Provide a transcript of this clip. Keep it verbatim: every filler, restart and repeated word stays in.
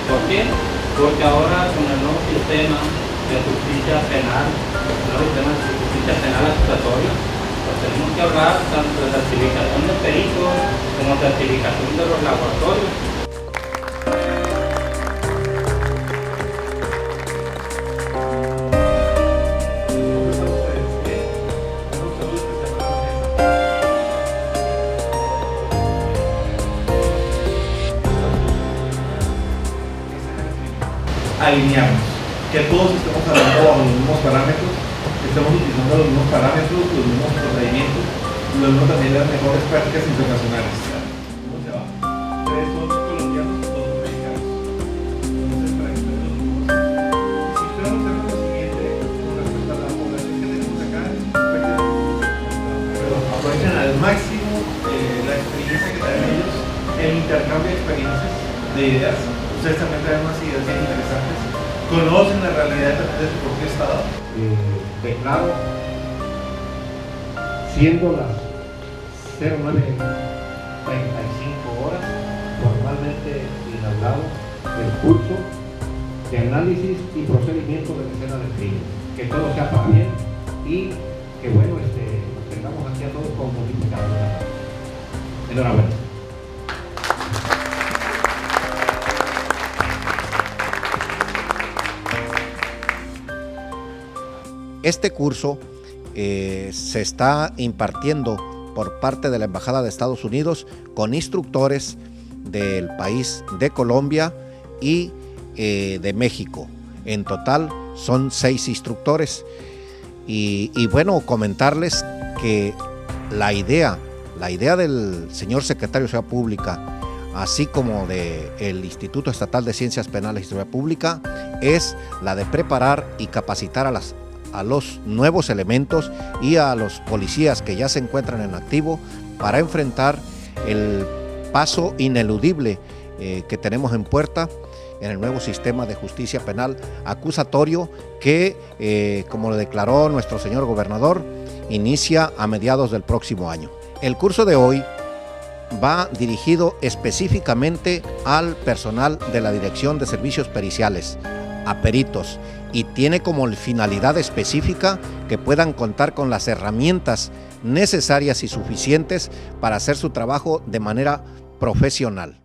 ¿Por qué? Porque ahora con el nuevo sistema de justicia penal, el nuevo sistema de justicia penal acusatoria, pues tenemos que hablar tanto de certificación de peritos como certificación de los laboratorios. Alinearnos, que todos estemos hablando bajo los mismos parámetros, estemos utilizando los mismos parámetros, los mismos procedimientos, lo mismo también las mejores prácticas internacionales. ¿Cómo se va? Tres son colombianos, dos son mexicanos. Entonces, para que ustedes los números. Si ustedes observan lo siguiente, con respecto a la población que tenemos acá, pero aprovechen al máximo eh, la experiencia que traen ellos, el intercambio de experiencias, de ideas. Ustedes también traen unas ideas bien interesantes, conocen la realidad de su propio estado. Eh, declaro, siendo las cero nueve treinta y cinco horas, formalmente inaugurado el curso de análisis y procedimiento de la escena del crimen. Que todo sea para bien y que bueno, este, tengamos aquí a todos como multiplicadores. Enhorabuena. Este curso eh, se está impartiendo por parte de la Embajada de Estados Unidos con instructores del país de Colombia y eh, de México. En total son seis instructores y, y bueno, comentarles que la idea, la idea del señor secretario de Seguridad Pública, así como del Instituto Estatal de Ciencias Penales y Seguridad Pública, es la de preparar y capacitar a las a los nuevos elementos y a los policías que ya se encuentran en activo para enfrentar el paso ineludible eh, que tenemos en puerta en el nuevo sistema de justicia penal acusatorio que, eh, como lo declaró nuestro señor gobernador, inicia a mediados del próximo año. El curso de hoy va dirigido específicamente al personal de la Dirección de Servicios Periciales, a peritos, y tiene como finalidad específica que puedan contar con las herramientas necesarias y suficientes para hacer su trabajo de manera profesional.